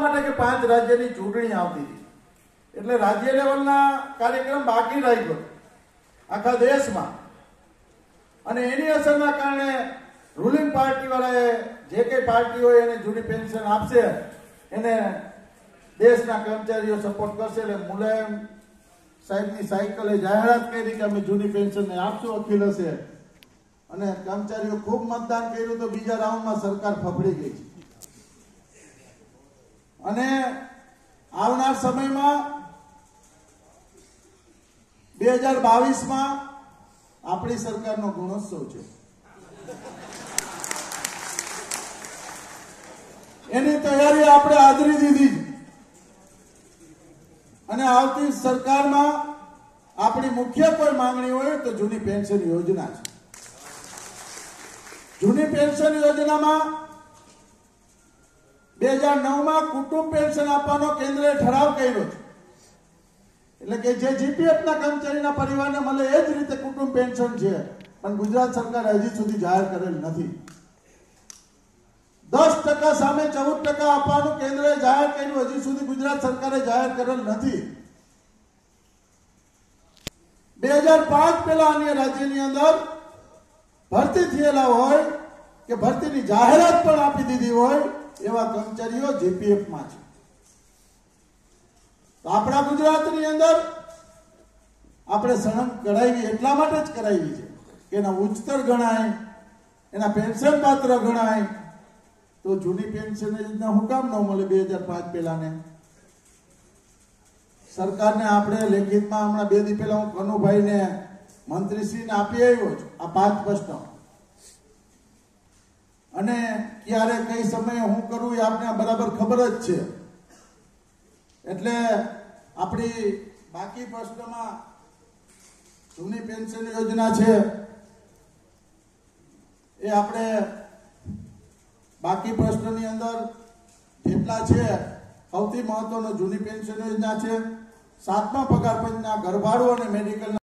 માટે કે 5 રાજ્યની ચૂંટણી આવતી હતી એટલે રાજ્ય લેવલના કાર્યક્રમ બાકી રહી ગયો આખા દેશમાં અને એની અસરના કારણે રૂલિંગ પાર્ટી વાળાએ જે કઈ પાર્ટી હોય એને જૂની પેન્શન આપશે એને દેશના કર્મચારીઓ સપોર્ટ કરશે એટલે મુલાયમ સાહેબની સાયકલે જાહેરાત કરી કે અમે જૂની પેન્શન ને આપશું અખિલ હશે અને કર્મચારીઓ ખૂબ મતદાન કર્યું તો બીજા રાઉન્ડમાં સરકાર ફફડી ગઈ છે અને આવનાર સમયમાં 2022માં આપણી સરકારનો ગુણોત્સવ છે એની તૈયારી આપણે આદરી દીધી અને આવતી સરકારમાં આપણી મુખ્ય કોઈ માંગણી હોય તો જૂની પેન્શન યોજના છે જૂની પેન્શન યોજનામાં 2009માં કુટુંબ પેન્શન આપવાનો કેન્દ્રએ ઠરાવ કર્યો છે એટલે કે જે જીપીએફના કર્મચારીના પરિવારને મળે એ જ રીતે કુટુંબ પેન્શન છે પણ ગુજરાત સરકાર હજી સુધી જાહેર કરેલ નથી 10% સામે 14% આપવાનું કેન્દ્રએ જાહેર કર્યું હજી સુધી ગુજરાત સરકારે જાહેર કરેલ નથી 2005 પહેલા અન્ય રાજ્યની અંદર ભરતી થયેલા હોય કે ભરતીની જાહેરાત પણ આપી દીધી હોય એવા કર્મચારીઓ જીપીએફમાં છે તો આપણા ગુજરાતની અંદર આપણે સળંગ કરાવી એટલા માટે જ કરાવી છે કે એના ઉચ્ચતર ગણાય એના પેન્શન પાત્ર ગણાય તો જૂની પેન્શન યોજના હું કામ ન મળે 2005 પહેલાને સરકારને આપણે લેખિતમાં હમણાં 2 દી પહેલા હું કનુભાઈને મંત્રીશ્રીને આપી આવ્યો છું આ 5 પ્રશ્નો અને ક્યારે કઈ સમયે હું કરું એ આપને બરાબર ખબર જ છે એટલે આપણી બાકી પ્રશ્નમાં જૂની પેન્શન યોજના છે એ આપણે બાકી પ્રશ્નની અંદર જેટલા છે સૌથી મહત્વનો જૂની પેન્શન યોજના છે 7મા પગાર પંચના ઘરભાડું અને મેડિકલ